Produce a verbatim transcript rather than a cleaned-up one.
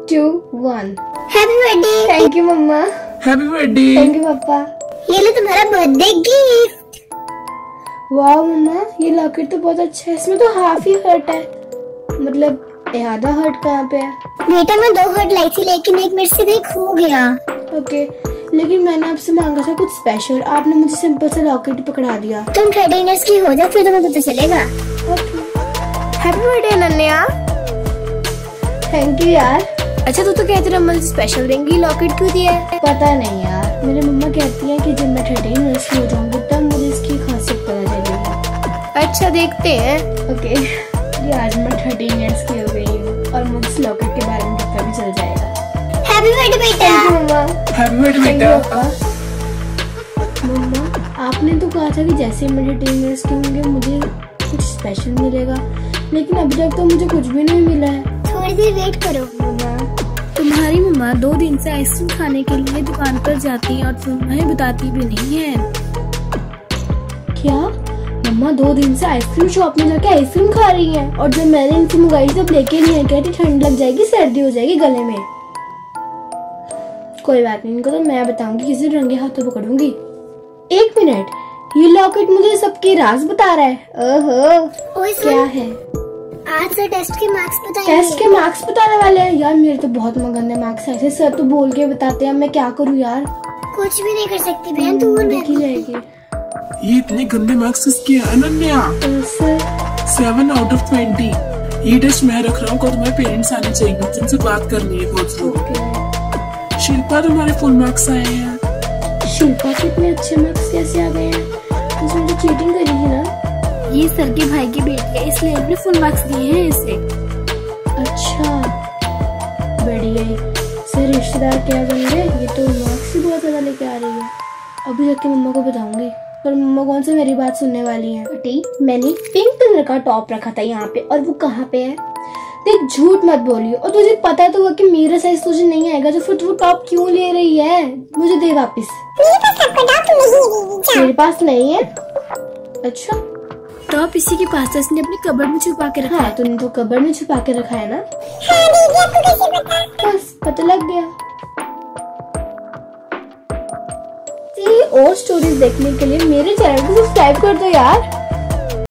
To one. Happy birthday. Thank you मम्मा। Happy birthday. Thank you पापा। ये लो तुम्हारा बर्थडे गिफ्ट। वाह मम्मा, ये लॉकेट तो बहुत अच्छा है। इसमें तो हाफ ही हर्ट है, मतलब आधा हर्ट कहाँ पे है? बेटा मैं दो हर्ट लाई थी लेकिन एक मेरे से कहीं खो गया। ओके, लेकिन मैंने आपसे मांगा था कुछ स्पेशल, आपने मुझे सिंपल सा लॉकेट पकड़ा दिया। तुम थर्टीन इयर्स की हो जाओ फिर तुम्हें पता चलेगा। Happy birthday Ananya. Thank you यार। अच्छा तू तो कहती रहा मुझे स्पेशल देंगी, लॉकेट क्यों दिया है? पता नहीं यार, मेरी मम्मा कहती है कि जब मैं थर्टीन इयर्स की हो जाऊंगी तब मुझे इसकी खासियत पता चलेगी। अच्छा देखते हैं। ओके, ये आज मैं थर्टीन इयर्स की हो गई हूँ और मुझे इस लॉकेट के बारे में पता भी चल जाएगा। हैप्पी बर्थडे बेटा। मम्मा। हैप्पी बर्थडे बेटा। मम्मा आपने तो कहा था कि जैसे मैं थर्टीन इयर्स की होंगे मुझे कुछ स्पेशल मिलेगा, लेकिन अभी तक तो मुझे कुछ भी नहीं मिला है। थोड़ी देर वेट करो। मम्मा तुम्हारी मम्मा दो दिन से आइसक्रीम खाने के लिए दुकान पर जाती है और तुम्हें बताती भी नहीं है। क्या मम्मा दो दिन से आइसक्रीम शॉप में जाके आइसक्रीम खा रही हैं और जब मैंने इनसे मंगाई तब लेके नहीं है, कहती ठंड लग जाएगी, सर्दी हो जाएगी गले में। कोई बात नहीं, इनको तो मैं बताऊंगी, किसी रंगे हाथों पकड़ूंगी। एक मिनट, ये लॉकेट मुझे सबके राज बता रहा है। ओहो, क्या है? आज से टेस्ट के मार्क्स बताएंगे। टेस्ट के मार्क्स बताने वाले हैं? यार मेरे तो बहुत गंदे मार्क्स आए थे, सर तो बोल के बताते हैं, मैं क्या करूँ यार? कुछ भी नहीं कर सकती बहन, तू और देखी जाएगी। ये इतने गंदे मार्क्स किसके हैं Ananya? Sir seven out of twenty. ये टेस्ट मैं रख रहा हूँ, तुम्हारे पेरेंट्स आने चाहिए, तुमसे बात करनी है बहुत जरूरी। शिल्पा तुम्हारे फुल मार्क्स आए हैं। शिल्पा के इतने अच्छे मार्क्स कैसे आ गए हैं? उसने तो चीटिंग करी थी ना। ये सर के भाई की बेटी है इसलिए अपने फुल मार्क्स दिए हैं इसे। अच्छा बढ़िया, सर रिश्तेदार क्या बन गए, ये तो मार्क्स ही बहुत ज्यादा लेके आ रही है। अभी जाके मम्मा को बताऊंगी, पर मम्मा कौन सा मेरी बात सुनने वाली है। बेटी मैंने पिंक कलर का टॉप रखा था यहाँ पे, और वो कहाँ पे है? देख झूठ मत बोलियो, और तुझे पता तो हुआ कि मेरा साइज तुझे नहीं आएगा, तो फिर तू टॉप क्यों ले रही है? मुझे दे वापिस। मेरे पास नहीं है। अच्छा टॉप इसी के पास था, इसने अपनी कबर्ड में छुपा के रखा हाँ, है। तूने तो कबर्ड में छुपा के रखा है ना? हाँ दीदी, आपको कैसे पता? बस पता लग गया। और स्टोरीज देखने के लिए मेरे चैनल को सब्सक्राइब कर दो यार।